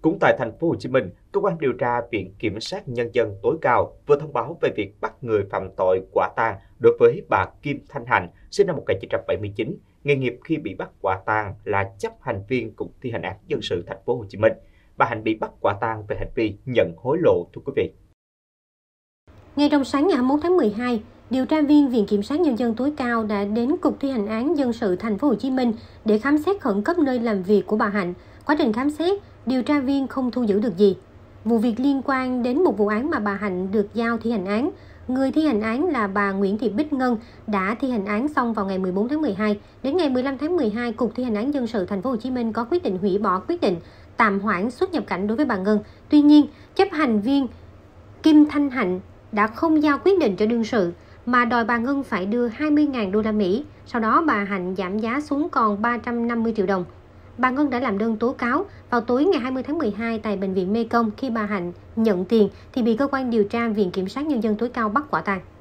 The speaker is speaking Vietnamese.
Cũng tại thành phố Hồ Chí Minh, cơ quan điều tra Viện Kiểm sát Nhân dân tối cao vừa thông báo về việc bắt người phạm tội quả tang đối với bà Kim Thanh Hạnh, sinh năm 1979, nghề nghiệp khi bị bắt quả tang là chấp hành viên Cục Thi hành án dân sự thành phố Hồ Chí Minh. Bà Hạnh bị bắt quả tang về hành vi nhận hối lộ, thưa quý vị. Ngay trong sáng ngày 21 tháng 12, điều tra viên Viện Kiểm sát Nhân dân tối cao đã đến Cục Thi hành án dân sự thành phố Hồ Chí Minh để khám xét khẩn cấp nơi làm việc của bà Hạnh. Quá trình khám xét, điều tra viên không thu giữ được gì. Vụ việc liên quan đến một vụ án mà bà Hạnh được giao thi hành án. Người thi hành án là bà Nguyễn Thị Bích Ngân đã thi hành án xong vào ngày 14 tháng 12. Đến ngày 15 tháng 12, Cục Thi hành án dân sự thành phố Hồ Chí Minh có quyết định hủy bỏ quyết định tạm hoãn xuất nhập cảnh đối với bà Ngân. Tuy nhiên, chấp hành viên Kim Thanh Hạnh đã không giao quyết định cho đương sự mà đòi bà Ngân phải đưa 20.000 đô la Mỹ. Sau đó bà Hạnh giảm giá xuống còn 350 triệu đồng. Bà Ngân đã làm đơn tố cáo vào tối ngày 20 tháng 12 tại bệnh viện Mekong. Khi bà Hạnh nhận tiền thì bị cơ quan điều tra Viện Kiểm sát Nhân dân tối cao bắt quả tang.